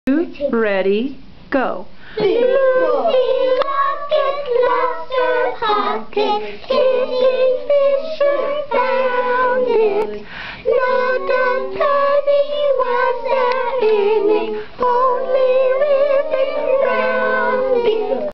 Ready, go. Lucy Locket lost her pocket, Kitty Fisher found it. Not a penny was there in